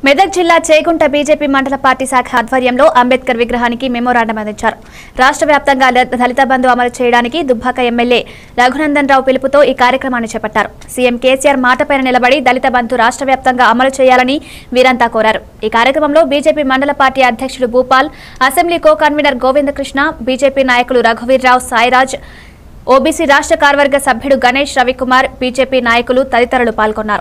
మెదక్ జిల్లా Chegunta BJP mandal party శాఖ ఆధ్వర్యంలో అంబేద్కర్ విగ్రహానికి మెమోరాండం అందించారు. రాష్ట్ర వ్యాప్తంగా దళిత బంధు అమలు చేయడానికి దుబ్బాక ఎమ్మెల్యే రఘునందన్ రావు పిలుపుతో ఈ కార్యక్రమాన్ని చేపట్టారు. సీఎం కేసీఆర్ మాటపైన నిలబడి దళిత బంధు రాష్ట్ర వ్యాప్తంగా అమలు చేయాలని వీరంతా కోరారు. ఈ కార్యక్రమంలో బీజేపీ మండల పార్టీ అధ్యక్షుడు Bhupal, assembly co convener Govindakrishna, BJP నాయకులు రఘువీర్రావు, సాయిరాజ్, ఓబీసీ రాష్ట్ర కార్యవర్గ సభ్యుడు గణేష్, రవికుమార్, బీజేపీ నాయకులు తదితరులు పాల్గొన్నారు.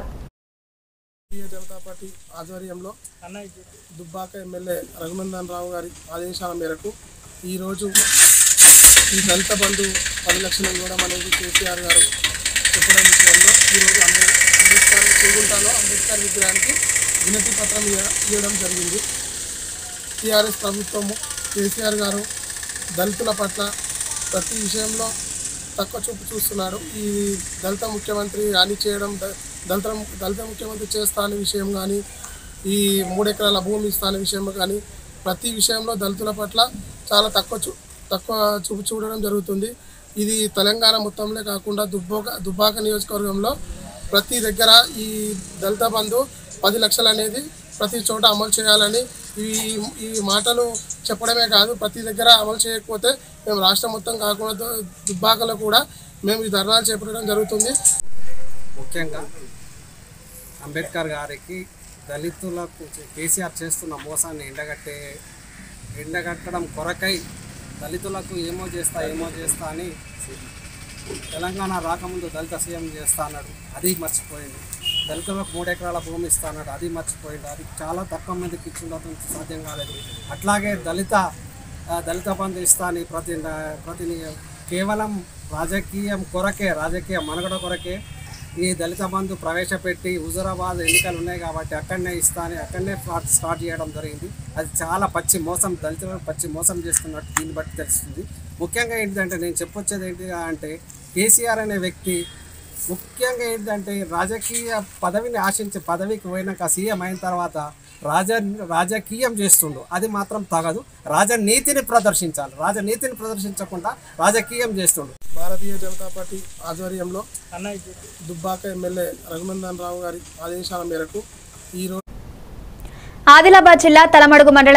జనతా పార్టీ ఆధ్వర్యంలో దుబ్బాక ఎమ్మెల్యే రఘునందన్ రావు గారి ఆదేశాల మేరకు ఈరోజు ఈ దళిత బంధు 10 లక్షలు ఇవ్వడం అనేది కేసీఆర్ గారు చెప్పడం విషయంలో ఈరోజు అంబేద్కర్ చేగుంటలో అంబేద్కర్ విగ్రహానికి వినతి పత్రం ఇవ్వడం జరిగింది. టీఆర్ఎస్ ప్రభుత్వము కేసీఆర్ గారు దళితుల పట్ల ప్రతి విషయంలో తక్కువ చూపు చూస్తున్నాడు. ఈ దళిత ముఖ్యమంత్రి హాని చేయడం, దళిత ముఖ్యమంత్రి చేస్తా అనే విషయం కానీ, ఈ 3 ఎకరాల భూమి ఇస్తా అనే విషయం కానీ, ప్రతి విషయంలో దళితుల పట్ల చాలా తక్కువ చూపు చూడడం జరుగుతుంది. ఇది తెలంగాణ మొత్తంలో కాకుండా దుబ్బాక నియోజకవర్గంలో ప్రతి దగ్గర ఈ దళిత బంధు 10 లక్షలు అనేది ప్రతి చోట అమలు చేయాలని ఈ మాటలు చెప్పడమే కాదు, ప్రతి దగ్గర అమలు చేయకపోతే మేము రాష్ట్రం మొత్తం కాకుండా దుబ్బాకలో కూడా మేము ఈ ధర్నాలు చేపట్టడం జరుగుతుంది. ముఖ్యంగా అంబేద్కర్ గారికి దళితులకు కేసీఆర్ చేస్తున్న మోసాన్ని ఎండగట్టడం కొరకై దళితులకు ఏమో చేస్తా అని తెలంగాణ రాకముందు దళిత సీఎం చేస్తా అన్నాడు, అది మర్చిపోయింది. దళితులకు 3 ఎకరాల భూమి ఇస్తా అన్నాడు, అది మర్చిపోయింది. అది చాలా తక్కువ మందికి ఇచ్చిండటం సాధ్యం కాలేదు. అట్లాగే దళిత బంధు ఇస్తా అని ప్రతి కేవలం రాజకీయ మనుగడ కొరకే ఈ దళిత బంధు ప్రవేశపెట్టి హుజూరాబాద్ ఎన్నికలు ఉన్నాయి కాబట్టి అక్కడనే స్టార్ట్ చేయడం జరిగింది. అది చాలా పచ్చి మోసం, దళితులను పచ్చి మోసం చేస్తున్నట్టు దీన్ని బట్టి తెలుస్తుంది. ముఖ్యంగా ఏంటంటే నేను చెప్పొచ్చేది ఏంటి అంటే, కేసీఆర్ అనే వ్యక్తి ముఖ్యంగా ఏంటంటే రాజకీయ పదవిని ఆశించి పదవికి పోయినాక సీఎం అయిన తర్వాత రాజకీయం చేస్తుండు, అది మాత్రం తగదు. రాజనీతిని ప్రదర్శించాలి, రాజనీతిని ప్రదర్శించకుండా రాజకీయం చేస్తుండు. భారతీయ జనతా పార్టీ ఆధ్వర్యంలో దుబ్బాక ఎమ్మెల్యే రఘునందన్ రావు గారి ఆదేశాల మేరకు ఈరోజు ఆదిలాబాద్ జిల్లా తలమడుగు మండలం